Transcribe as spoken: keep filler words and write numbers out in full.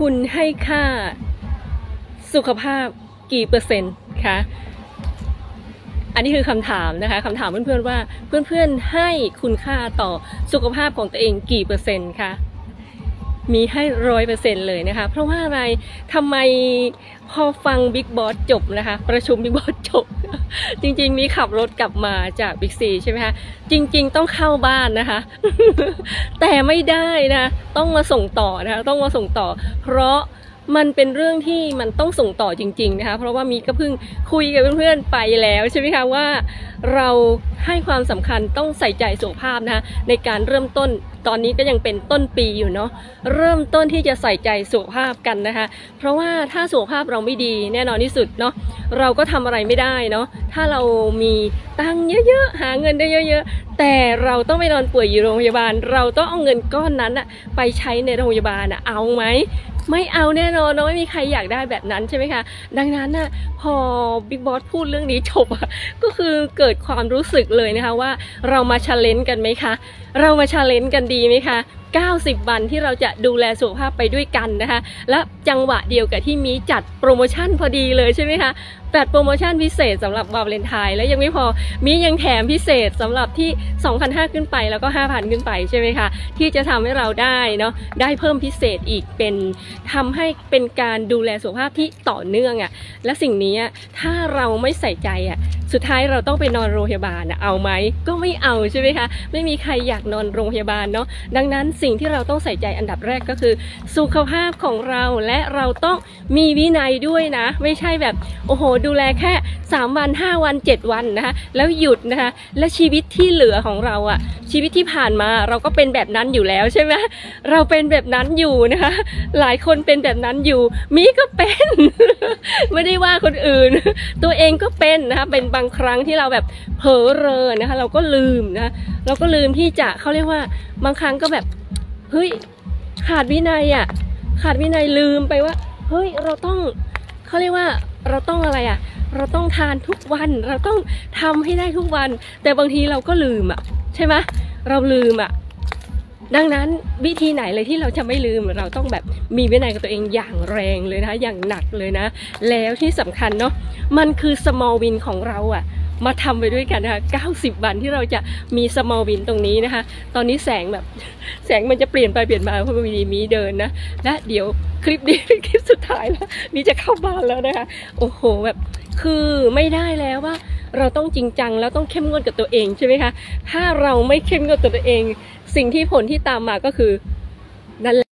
คุณให้ค่าสุขภาพกี่เปอร์เซ็นต์คะอันนี้คือคำถามนะคะคำถามเพื่อนๆว่าเพื่อนๆให้คุณค่าต่อสุขภาพของตัวเองกี่เปอร์เซ็นต์คะมีให้ร้อยเปอร์เซ็นต์เลยนะคะเพราะว่าอะไรทำไมพอฟังบิ๊กบอสจบนะคะประชุมบิ๊กบอสจบ จริงๆมีขับรถกลับมาจากบิ๊กซีใช่ไหมคะจริงๆต้องเข้าบ้านนะคะ แต่ไม่ได้นะต้องมาส่งต่อนะคะต้องมาส่งต่อเพราะมันเป็นเรื่องที่มันต้องส่งต่อจริงๆนะคะเพราะว่ามีก็เพิ่งคุยกับเพื่อนๆไปแล้วใช่ไหมคะว่าเราให้ความสำคัญต้องใส่ใจสุขภาพนะคะในการเริ่มต้นตอนนี้ก็ยังเป็นต้นปีอยู่เนาะเริ่มต้นที่จะใส่ใจสุขภาพกันนะคะเพราะว่าถ้าสุขภาพเราไม่ดีแน่นอนที่สุดเนาะเราก็ทำอะไรไม่ได้เนาะถ้าเรามีตังค์เยอะๆหาเงินได้เยอะๆแต่เราต้องไปนอนป่วยอยู่โรงพยาบาลเราต้องเอาเงินก้อนนั้นอะไปใช้ในโรงพยาบาลอะเอาไหมไม่เอาแน่นอนเนาะไม่มีใครอยากได้แบบนั้นใช่ไหมคะดังนั้นน่ะพอบิ๊กบอสพูดเรื่องนี้จบอะก็คือเกิดความรู้สึกเลยนะคะว่าเรามาชาเลนจ์กันไหมคะเรามาชาเลนจ์กันดีไหมคะเก้าสิบวันที่เราจะดูแลสุขภาพไปด้วยกันนะคะและจังหวะเดียวกับที่มีจัดโปรโมชั่นพอดีเลยใช่ไหมคะจัดโปรโมชั่นพิเศษสำหรับวาเลนไทน์และยังไม่พอมียังแถมพิเศษสำหรับที่ สองพันห้าร้อย ขึ้นไปแล้วก็ ห้าพัน ขึ้นไปใช่ไหมคะที่จะทำให้เราได้เนาะได้เพิ่มพิเศษอีกเป็นทำให้เป็นการดูแลสุขภาพที่ต่อเนื่องอะ่ะและสิ่งนี้ถ้าเราไม่ใส่ใจอะ่ะสุดท้ายเราต้องไปนอนโรงพยาบาลเอาไหมก็ไม่เอาใช่ไหมคะไม่มีใครอยากนอนโรงพยาบาลเนาะดังนั้นสิ่งที่เราต้องใส่ใจอันดับแรกก็คือสุขภาพของเราและเราต้องมีวินัยด้วยนะไม่ใช่แบบโอ้โหดูแลแค่สามวันห้าวันเจ็ดวันนะคะแล้วหยุดนะคะและชีวิตที่เหลือของเราอะชีวิตที่ผ่านมาเราก็เป็นแบบนั้นอยู่แล้วใช่ไหมเราเป็นแบบนั้นอยู่นะคะหลายคนเป็นแบบนั้นอยู่มีก็เป็น ไม่ได้ว่าคนอื่นตัวเองก็เป็นนะคะเป็นบางครั้งที่เราแบบเผลอเรอนะคะเราก็ลืมนะเราก็ลืมที่จะเขาเรียกว่าบางครั้งก็แบบเฮ้ยขาดวินัยอ่ะขาดวินัยลืมไปว่าเฮ้ยเราต้องเขาเรียกว่าเราต้องอะไรอ่ะเราต้องทานทุกวันเราต้องทำให้ได้ทุกวันแต่บางทีเราก็ลืมอ่ะใช่ไหมเราลืมอ่ะดังนั้นวิธีไหนเลยที่เราจะไม่ลืมเราต้องแบบมีวินัยกับตัวเองอย่างแรงเลยนะอย่างหนักเลยนะแล้วที่สำคัญเนาะมันคือ small win ของเราอ่ะมาทำไปด้วยกันนะคะเก้าสิบวันที่เราจะมี small win ตรงนี้นะคะตอนนี้แสงแบบแสงมันจะเปลี่ยนไปเปลี่ยนมาเพราะมีมีเดินนะและเดี๋ยวคลิปนี้เป็นคลิปสุดท้ายแล้วมีจะเข้าบ้านแล้วนะคะโอ้โหแบบคือไม่ได้แล้วว่าเราต้องจริงจังแล้วต้องเข้มงวดกับตัวเองใช่ไหมคะถ้าเราไม่เข้มงวดกับตัวเองสิ่งที่ผลที่ตามมาก็คือนั่นแหละ